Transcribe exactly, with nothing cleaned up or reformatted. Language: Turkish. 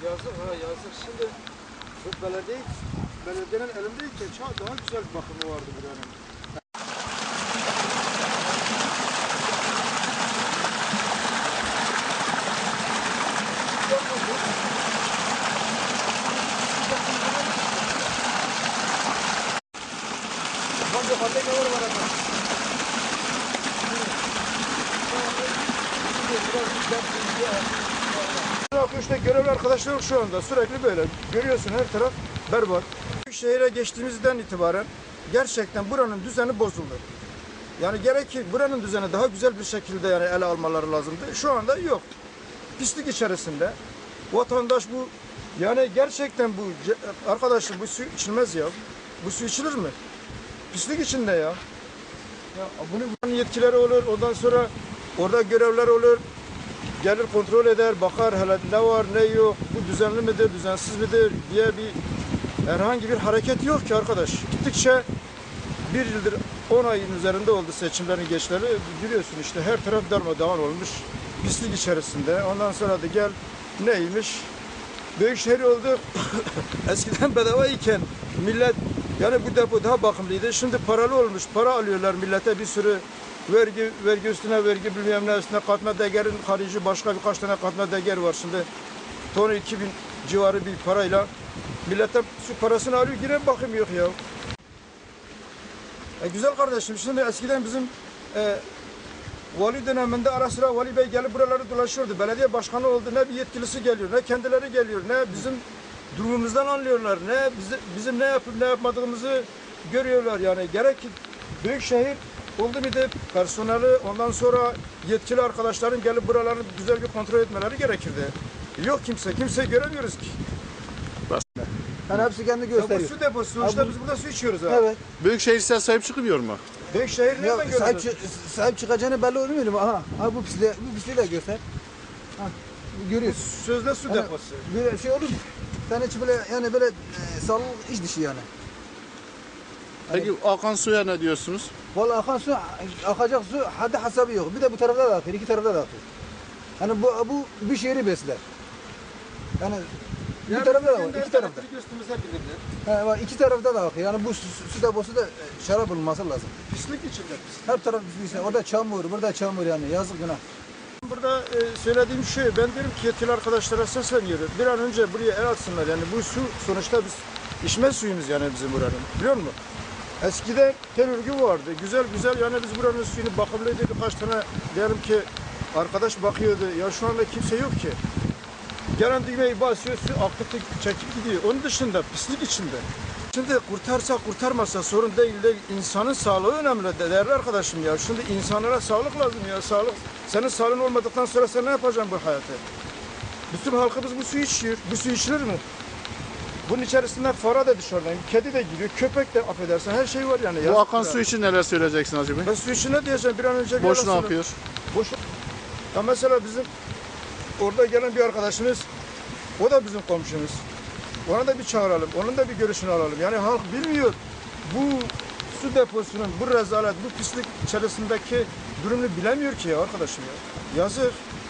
Yazık ha yazık. Şimdi bu belediye, belediyenin elindeyken çok daha güzel bir bakımı vardı buranın. Bence fazla ne var var ama. İşte görevli arkadaşlar şu anda sürekli böyle. Görüyorsun her taraf berbat. Şehire geçtiğimizden itibaren gerçekten buranın düzeni bozuldu. Yani gerek ki buranın düzeni daha güzel bir şekilde yani ele almaları lazımdı. Şu anda yok. Pislik içerisinde. Vatandaş bu yani gerçekten bu arkadaşım bu su içilmez ya. Bu su içilir mi? Pislik içinde ya. Ya bunun yetkileri olur. Ondan sonra orada görevler olur. Gelir kontrol eder, bakar hele ne var ne yok, bu düzenli midir, düzensiz midir diye bir herhangi bir hareket yok ki arkadaş. Gittikçe bir yıldır on ayın üzerinde oldu seçimlerin geçleri. Biliyorsun işte her taraf darmadağın olmuş pislik içerisinde. Ondan sonra da gel neymiş? Büyükşehir oldu. Eskiden bedava iken millet yani bu depo daha bakımlıydı. Şimdi paralı olmuş. Para alıyorlar millete bir sürü. Vergi, vergi üstüne vergi bilmem ne üstüne katma değerin harici başka birkaç tane katma değer var. Şimdi tonu iki bin civarı bir parayla milletten su parasını alıyor yine bakım yok ya. E güzel kardeşim şimdi eskiden bizim e, vali döneminde ara sıra vali bey gelip buraları dolaşıyordu. Belediye başkanı oldu ne bir yetkilisi geliyor ne kendileri geliyor ne bizim durumumuzdan anlıyorlar ne bizi, bizim ne yapıp ne yapmadığımızı görüyorlar yani gerek ki büyükşehir oldu bir de personeli ondan sonra yetkili arkadaşların gelip buraları güzel bir kontrol etmeleri gerekirdi. Yok kimse, kimse göremiyoruz ki. Yani hepsi kendi gösteriyor. Ya bu su deposu, işte biz burada su içiyoruz ha. Evet. Büyükşehir size sahip çıkmıyor mu? Büyükşehir Ya, nereden sahip, görüyoruz? sahip çıkacağını belli olmuyor mu? Aha, aha bu pisliği, bu pisliği de göster. Ha, görüyorsun. Sözde su Yani, deposu. böyle şey olur mu? Sen hiç böyle yani böyle e, sağlık iş dışı yani. Peki akan suya ne diyorsunuz? Vallahi akan su, akacak su haddi hesabı yok. Bir de bu tarafta da akıyor, iki tarafta da akıyor. Yani bu, bu bir şehri besler. Yani bir Yani tarafta da var, bugün iki tarafta. elektrik üstümüze bilirler. He, var, iki tarafta da akıyor. Yani bu su, su deposu da e, şarap bulunması lazım. Pislik içinde pislik. Her taraf pislik. Orada çamur, burada çamur yani. Yazık günah. Burada e, söylediğim şey, ben diyorum ki yetkili arkadaşlara sesleniyorum. Bir an önce buraya el atsınlar. Yani bu su sonuçta biz içme suyumuz yani bizim buranın. Biliyor musun? Eskiden tel örgü vardı. Güzel güzel yani biz buranın suyunu bakımlıydı. Birkaç tane diyelim ki arkadaş bakıyordu. Ya şu anda kimse yok ki. Gelen düğmeyi basıyor, su akıtı çekip gidiyor. Onun dışında pislik içinde. Şimdi kurtarsa kurtarmasa sorun değil değil. İnsanın sağlığı önemli değerli arkadaşım ya. Şimdi insanlara sağlık lazım ya. Sağlık. Senin sağlığın olmadıktan sonra sen ne yapacaksın bu hayatı? Bütün halkımız bu suyu içiyor. Bu su içilir mi? Bunun içerisinde fara da dışarıdan, kedi de giriyor, köpek de affedersin her şey var yani. Bu akan su için neler söyleyeceksin Hacı Bey? Ben su için ne diyeceğim bir an önce. Boşuna akıyor. Boş. Ya mesela bizim orada gelen bir arkadaşımız, o da bizim komşumuz. Ona da bir çağıralım, onun da bir görüşünü alalım. Yani halk bilmiyor bu su deposunun, bu rezalet, bu pislik içerisindeki durumunu bilemiyor ki ya arkadaşım ya. Yazık.